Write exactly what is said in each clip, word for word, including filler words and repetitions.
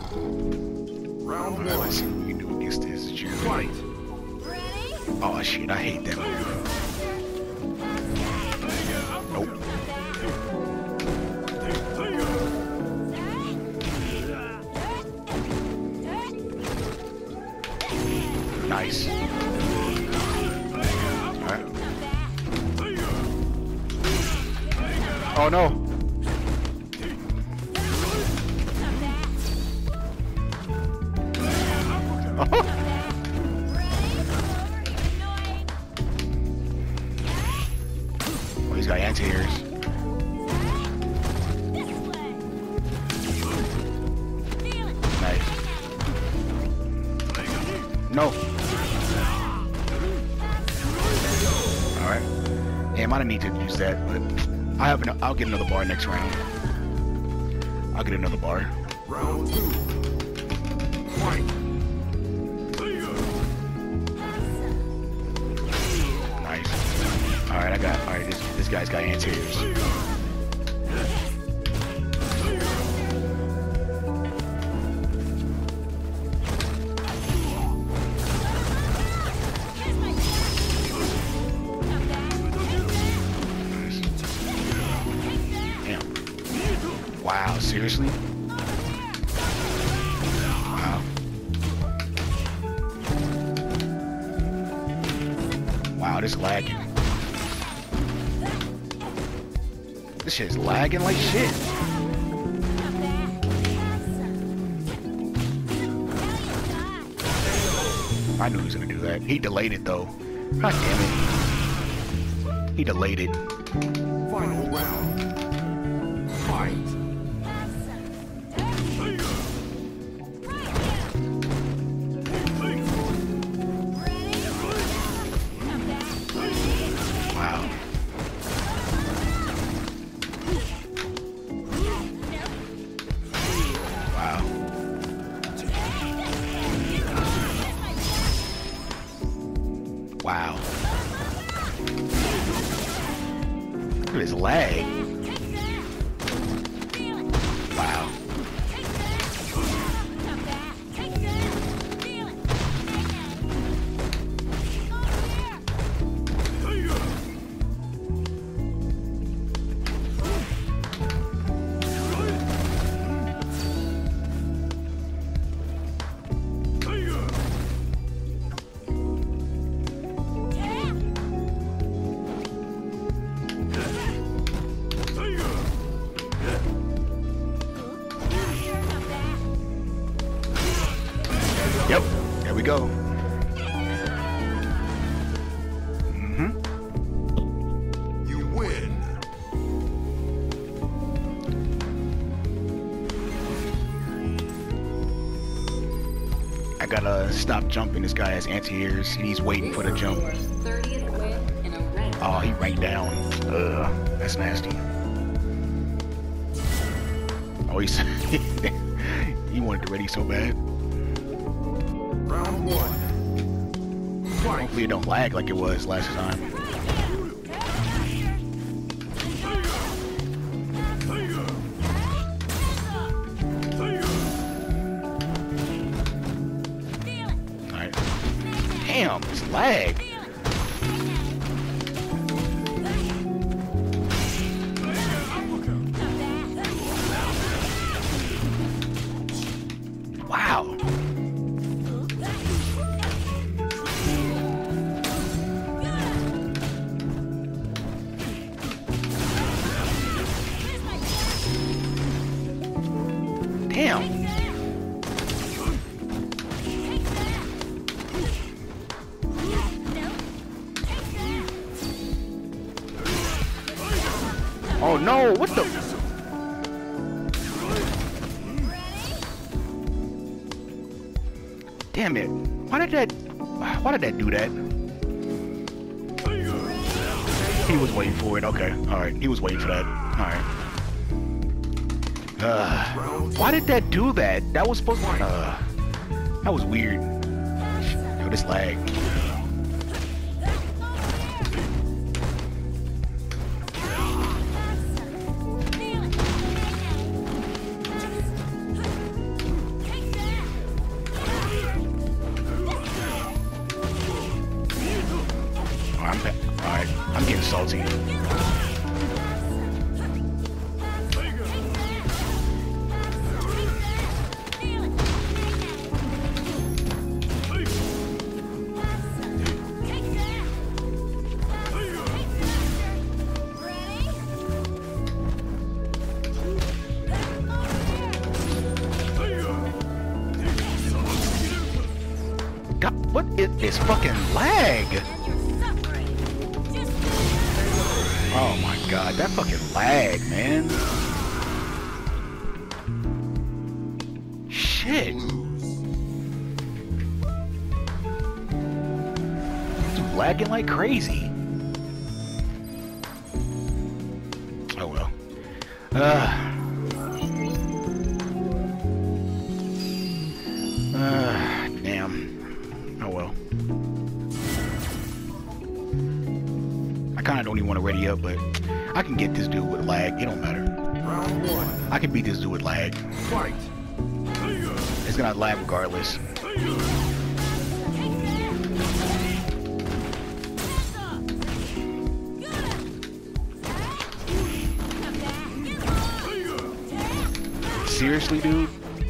Round Alright, one. let's see what we can do against this June. Fight. Oh shit, I hate that move. Nope. Nice. Alright. Oh no. Oh, he's got anti-airs. Nice. No. Alright. Damn, I didn't need to use that, but I have an, I'll get another bar next round. I'll get another bar. Round two. Fight. Nice. Alright, I got, alright, this, this guy's got anti-airs. Wow, seriously? Wow. Wow, this lagging. This shit is lagging like shit. I knew he was gonna do that. He delayed it though. God damn it. He delayed it. Final round. Fight. Wow. Wow. Wow. Look at his leg. Wow. Yep, there we go. Mm-hmm. You win. I gotta stop jumping. This guy has anti-airs. He's waiting for the jump. thirtieth win in a rank. Oh, he ranked down. Ugh, that's nasty. Oh, he's he wanted to ready so bad. Round one. Fight. Hopefully it don't lag like it was last time. Alright. Damn, it's lag. Wow. Damn. Oh no, what the? Damn it. Why did that, why did that do that? He was waiting for it, okay. Alright, he was waiting for that. Alright. Uh, why did that do that? That was supposed to, uh, that was weird. Yo, this lag. salty. God, what is this fucking lag? Oh my god, that fucking lag, man. Shit. It's lagging like crazy. Oh well. Uh. Uh, damn. Oh well. I kinda don't even want to ready up, but I can get this dude with lag. It don't matter. Round one. I can beat this dude with lag. Fight. It's gonna lag regardless. Seriously, dude?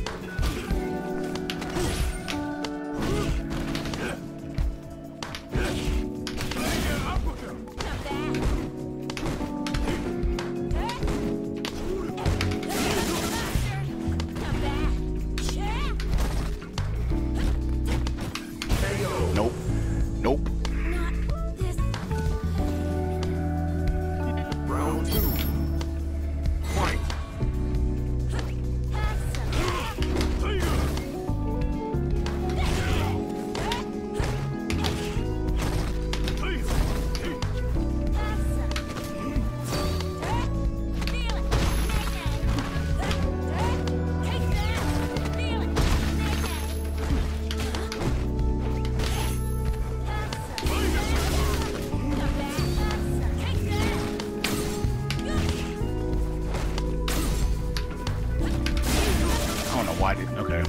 Nope. Nope. Round two. Fight. I don't know why I did. Okay.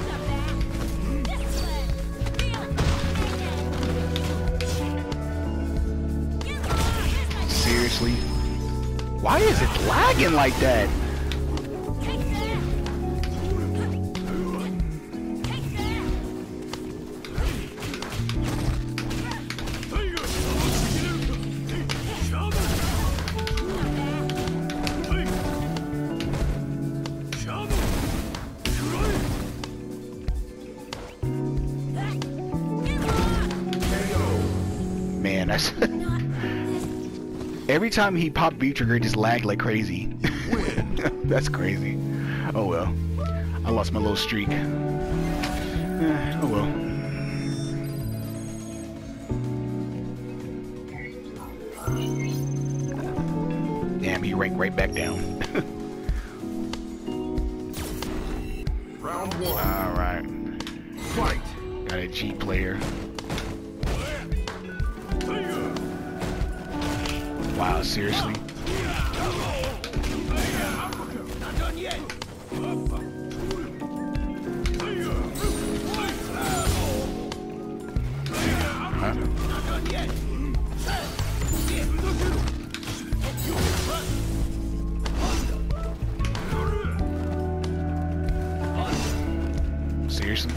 Seriously? Why is it lagging like that? Man, that's every time he popped B trigger, it just lagged like crazy. That's crazy. Oh well, I lost my little streak. Eh, oh well. Damn, he ranked right back down. Round one. All right, Fight. got a G player. Wow, seriously? Not done yet. Huh? Not done yet. Seriously?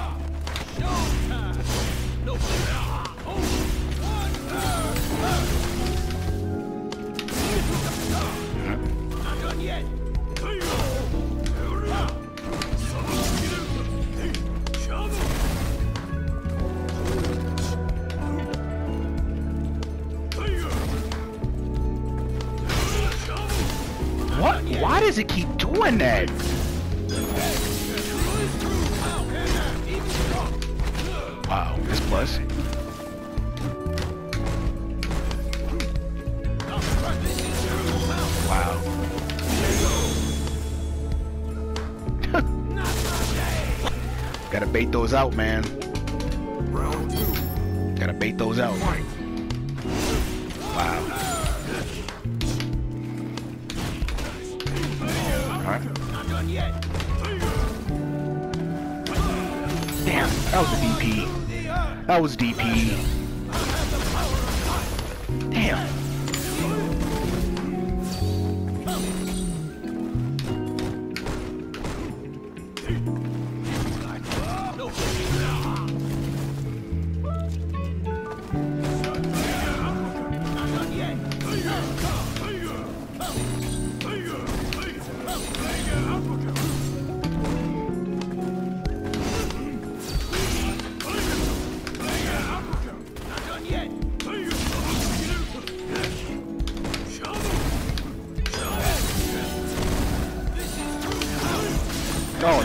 Not done yet. What? Why does it keep doing that? Wow, this plus. Wow. Gotta bait those out, man. Round two. Gotta bait those out. Fight. Wow. Alright. Not done yet. Damn, that was a D P. That was D P. Damn.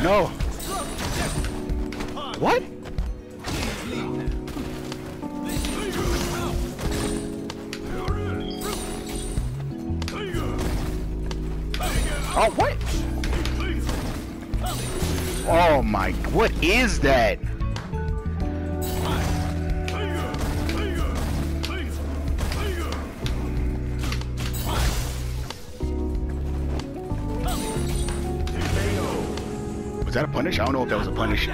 no. What? Oh, what? Oh my, what is that? Was that a punish? I don't know if that was a punish.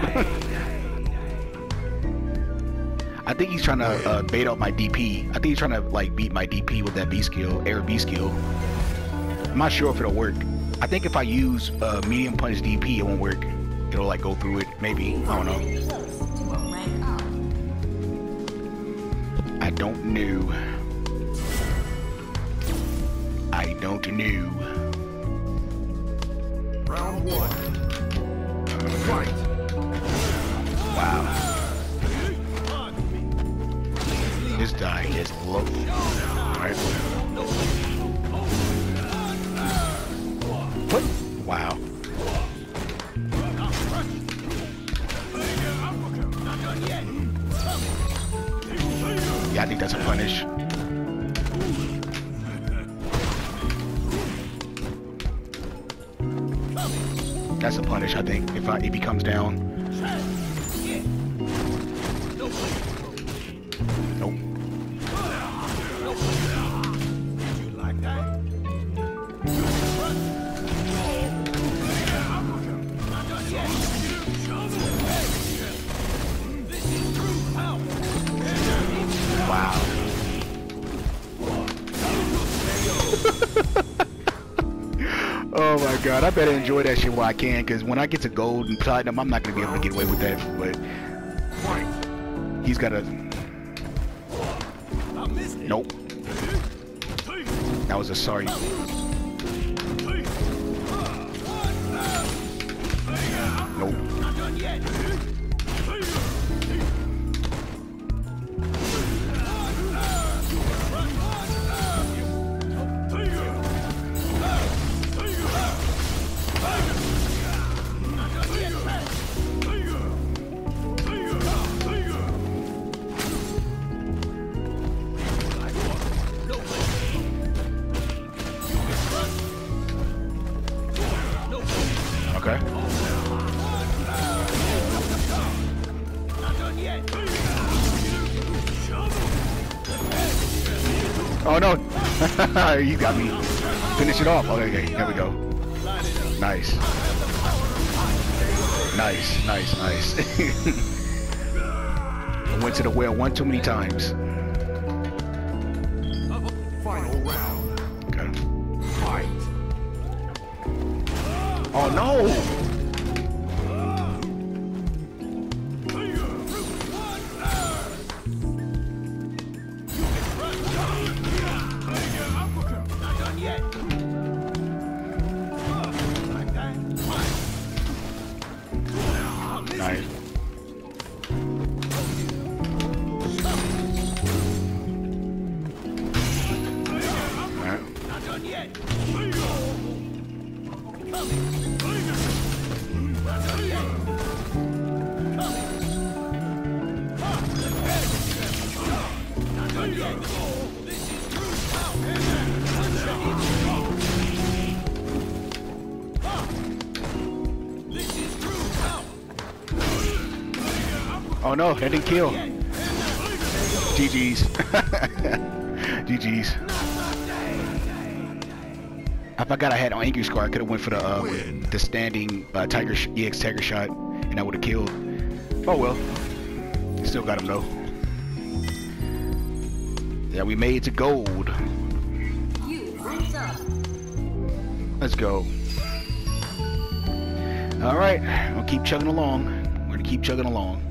I think he's trying to uh, bait out my D P. I think he's trying to like beat my D P with that B skill, air B skill. I'm not sure if it'll work. I think if I use uh, medium punch D P, it won't work. It'll like go through it, maybe. I don't know. Close to a rank up. I don't know. I don't know. Round one. Fight. Wow. This die is low. Alright. What? Wow. Yeah, I think that's a punish. That's a punish, I think, if I if he comes down. Nope. Wow. Oh my god, I better enjoy that shit while I can, because when I get to gold and platinum, I'm not going to be able to get away with that, but he's got a... Nope. That was a sorry. Nope. Okay. Oh no! You got me. Finish it off. Okay, here we go. Nice. Nice, nice, nice. I went to the well one too many times. Final round. Okay. Fight. Oh no! Nice. Alright. Oh no, that didn't kill. G G's. G G's. If I got a head on Angry Scar, I could have went for the uh, the standing uh, Tiger sh E X Tiger shot, and I would have killed. Oh well. Still got him though. Yeah, we made it to gold. You ranked up. Let's go. All right, we'll keep chugging along. We're gonna keep chugging along.